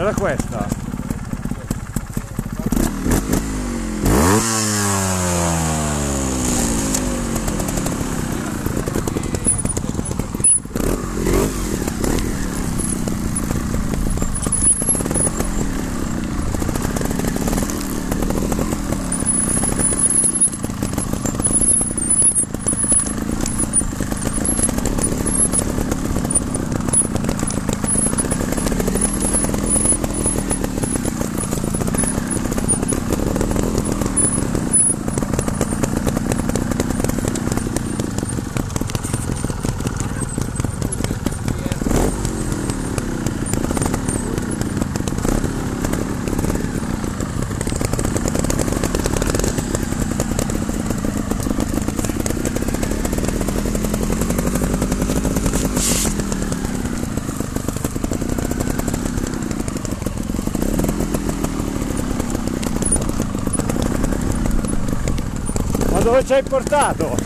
Era questa? Ma dove ci hai portato?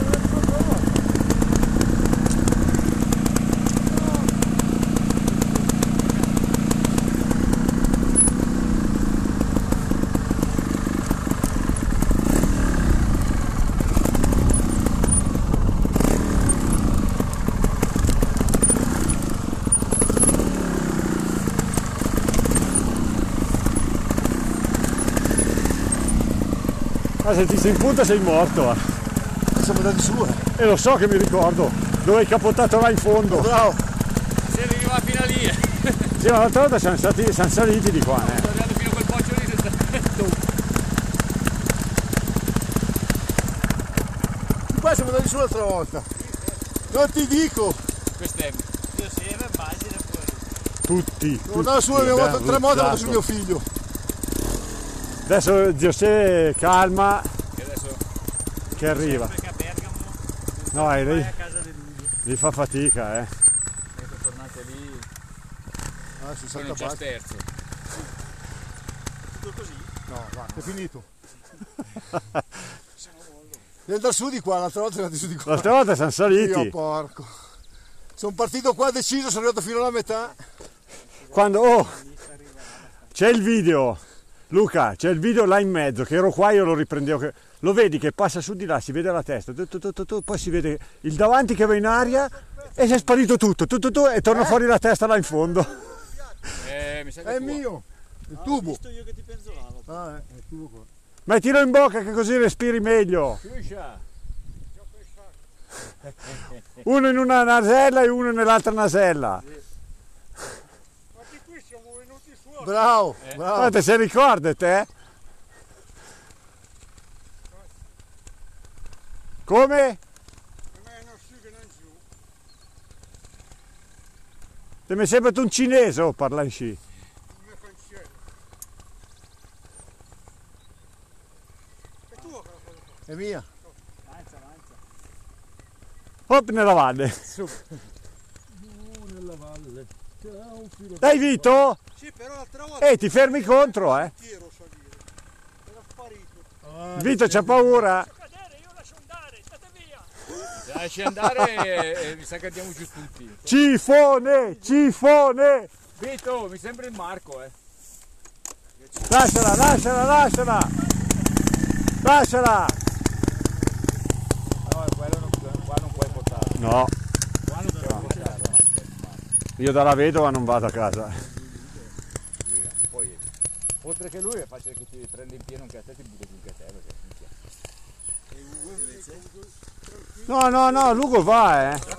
Ma se ti sei in punta sei morto. Siamo andati su. E lo so che mi ricordo, dove hai capotato là in fondo. Bravo. Si arriva fino a lì. Sì, ma l'altra volta siamo saliti di qua. Sono arrivato fino a quel poggio lì Qua siamo andati su l'altra volta. Non ti dico. Questo è io sì, immagine poi. Tutti. Sono andato su e abbiamo fatto 3 modi usato. su mio figlio. Adesso José calma E adesso che arriva. perché a Bergamo No, vai lì, a casa di lui. lì fa fatica, Ecco, tornate lì. Ah, si Sono salta in già basta. sterzo. Tutto così? No, va, è finito. Devi andare su di qua, l'altra volta siamo andati su di qua. L'altra volta siamo saliti. Io porco. Sono partito qua deciso, sono arrivato fino alla metà. Quando, oh, c'è il video, Luca, c'è il video là in mezzo, che ero qua, io lo riprendevo, lo vedi che passa su di là, si vede la testa, poi si vede il davanti che va in aria e si è sparito tutto, e torna fuori la testa là in fondo. Mi sa che È è tuo. mio, il tubo. Visto io che ti penzolavo. Ah, è il tubo qua. Mettilo in bocca che così respiri meglio. Chiuscia. Uno in una nasella e uno nell'altra nasella. Bravo, bravo. Guarda, se ricorda te? Come? Ti mi sembra un cinese o parla in sci? È mia. Hop nella valle. Nella valle. Dai Vito? Sì, però l'altra volta Ti fermi contro, ero salire. Era sparito. Vito c'ha paura. Io lascio andare, state via! Lasci andare e mi sa che andiamo giù tutti. Cifone, cifone. Vito, mi sembra il Marco, Lasciala, lasciala, lasciala. Lasciala. No, quello non, qua non puoi portare. No, Qua non puoi portare. io dalla vedova non vado a casa. Poi, oltre che lui è facile che ti prende in pieno anche a te, ti butta giù anche a te. Perché No, no, no, Lugo va,